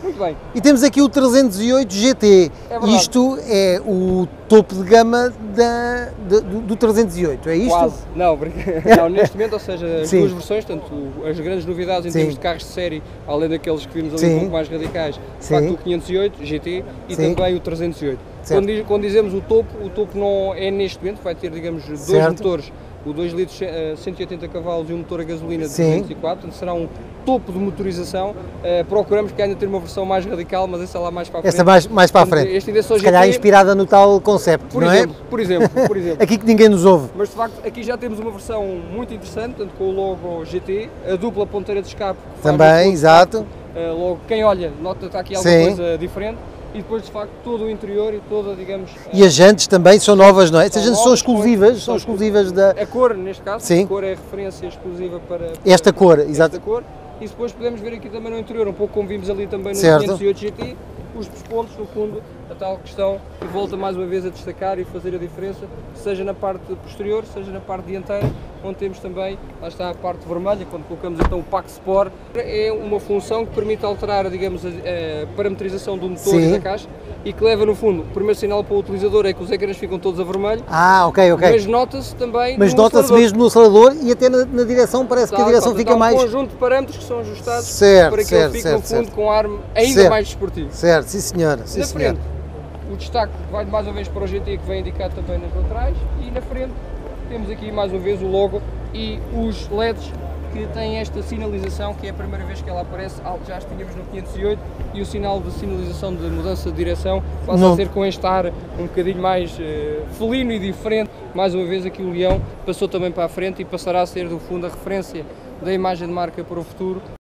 Muito bem. E temos aqui o 308 GT. É verdade. Isto é o topo de gama do 308, é isto? Quase. Não, não, neste momento, ou seja, as Sim. duas versões, tanto as grandes novidades em Sim. termos de carros de série, além daqueles que vimos ali Sim. um pouco mais radicais, de Sim. facto o 508 GT e Sim. também o 308. Certo. Quando dizemos o topo não é neste momento, vai ter, digamos, dois Certo. motores, o 2 litros 180 cavalos e um motor a gasolina de Sim. 204, portanto será um topo de motorização. Procuramos que ainda ter uma versão mais radical, mas essa lá mais para a frente. Essa mais para a frente. Este ainda é só Se calhar GT, inspirada no tal concept, por não exemplo, é? por exemplo. Aqui que ninguém nos ouve. Mas de facto aqui já temos uma versão muito interessante, portanto, com o logo GT, a dupla ponteira de escape. Que faz Também, um ponto, exato. Logo, quem olha nota que está aqui alguma Sim. coisa diferente. E depois de facto todo o interior e toda, digamos... E as jantes também são novas, não é? Essas São jantes são novas, exclusivas, são são exclusivas da... A cor, neste caso, Sim. a cor é referência exclusiva para Esta cor, esta exato. cor. E depois podemos ver aqui também no interior, um pouco como vimos ali também no Certo. 508 GT, os pontos, no fundo, a tal questão que volta mais uma vez a destacar e fazer a diferença, seja na parte posterior, seja na parte dianteira, onde temos também, lá está a parte vermelha, quando colocamos então o Pack Sport, é uma função que permite alterar, digamos, a parametrização do motor Sim. e da caixa, e que leva no fundo, o primeiro sinal para o utilizador é que os ecrãs ficam todos a vermelho, Ok. mas nota-se também Mas no nota-se acelerador. mesmo no acelerador e até na direção, parece que a direção fica Há um mais... conjunto de parâmetros que são ajustados Certo, para que certo, ele fique certo, no fundo certo. com um ar ainda Certo. mais desportivo. Certo, sim senhora, sim Na senhora. frente, o destaque vai mais uma vez para o GT que vem indicado também nas laterais, e na frente temos aqui mais uma vez o logo e os LEDs que têm esta sinalização, que é a primeira vez que ela aparece, já as tínhamos no 508, e o sinal de sinalização de mudança de direção passa Não. a ser com este ar um bocadinho mais felino e diferente. Mais uma vez aqui o leão passou também para a frente e passará a ser do fundo a referência da imagem de marca para o futuro.